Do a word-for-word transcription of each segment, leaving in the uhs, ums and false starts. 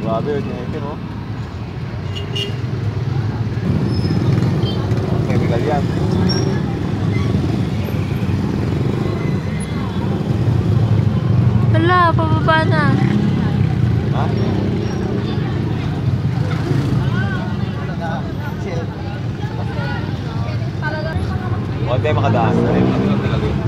Grabe yun yung item, oh. Chemical yan. Hala, pababa na. Ha? Huwag tayo makadaan. Ay, makadaan talaga yun.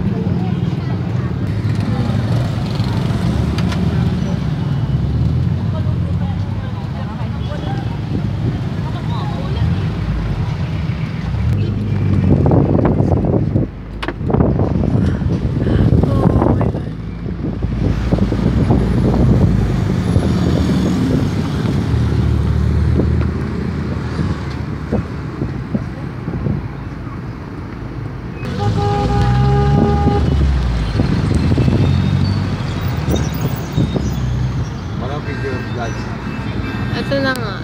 Ito na nga.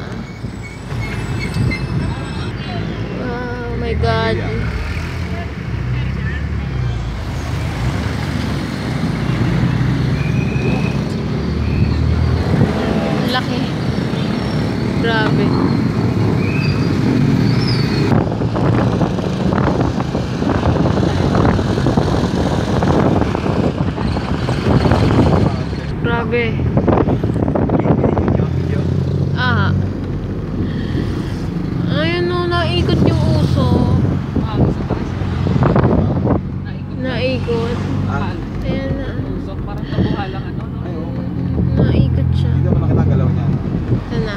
Oh my God. Laki. Grabe. Grabe. Ah. Ayun o, naikot yung uso. Naikot. Ayan na. Parang kabuha lang ano, no? Naikot siya. Hindi naman nakita ang galaw niya. Ito na.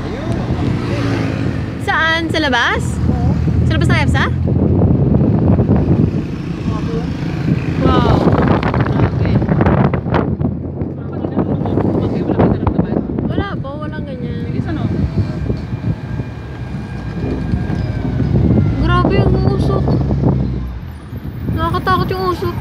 Saan? Sa labas? Sa labas ng E P S A? Wow. Grabe. Wala po, walang ganyan. Grabe yung usok. Nakakatakot yung usok.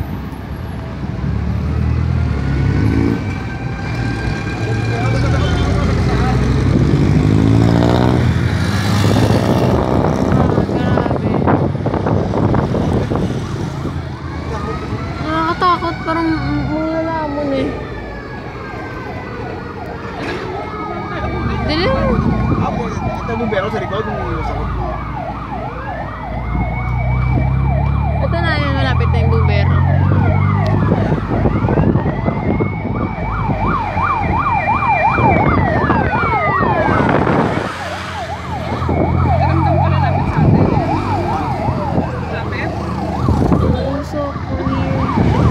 Nakakatakot, parang mga lamon eh. Dilim. Apo, ito yung bumbero sa likod. Ito na yan, malapit na yung bumbero. Usok, weird.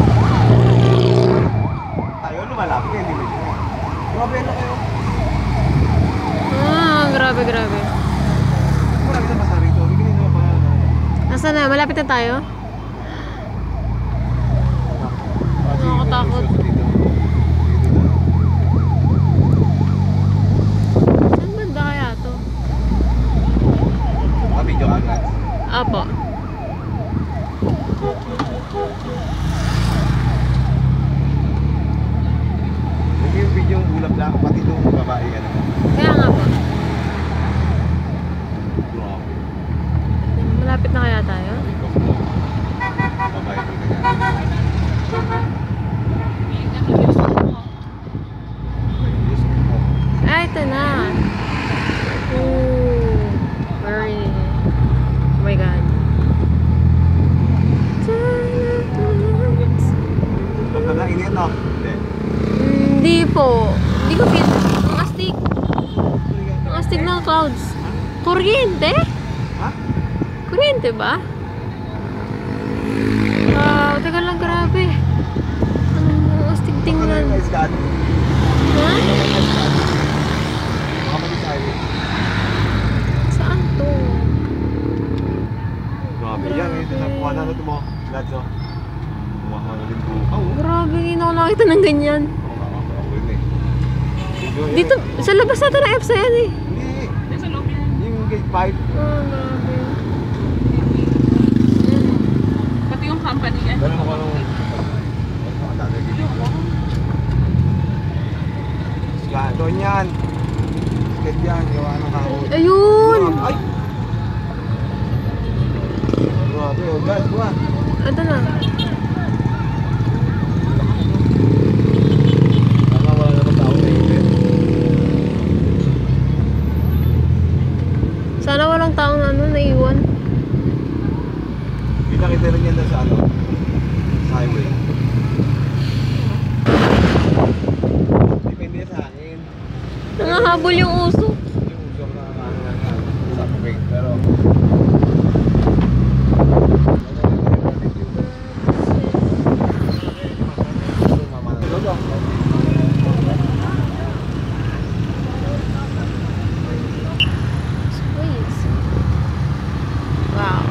Tayo, lumalapit eh, hindi mo ito. Grabe na kayo. Ah, grabe, grabe. Marami na basa rito. Bigyan nyo pa. Nasaan na? Malapit na tayo? Nakakatakot. Saan banda kaya to? Makabidyo ka agad. Apo. Huwag yung video yung ulap lang. Pati itong babae. Ano. Kaya nga po. Wow. Malapit na kaya tayo? Babae ko ganyan. Ah, ito na. Ooh. Very. Oh my God. Pagkakain yan, no? Hindi. Hindi po. Hindi ko feel. Ang astig. Ang astig ng clouds. Kuryente? Ha? Kuryente ba? Wow, tagal lang, grabe. Ang astig tingnan. Ano yung ice cat? Ha? Baka mag-isay. Saan to? Grabe yan. Ito na kuha na ito mo. Lahat so. Kuha na rin po. Oh. Grabe, hindi na ako nakita ng ganyan. Oo nga, ako rin eh. Video yun. Dito, sa labas natin ng E P S A yan eh. Hindi. Sa loob yan. Yung gate five. Oh, grabe. Pati yung company yan. Ganun ako nung... Makadagay dito. Ska- Doon yan. Skate yan. Gawa ng kahoy. Ayun! Ay! Grabe, oh guys, kuha. Ito na. Tama, wala naman tao na init. Humahabol yung uso. Yung usok na ano na nga. Sa tubig. Pero... Squeeze. Wow.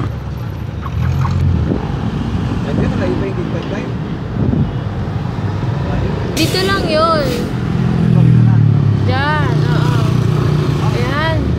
Nandiyan na iba yung gigpad tayo. Dito lang yun. Diyan, oo. Ayan.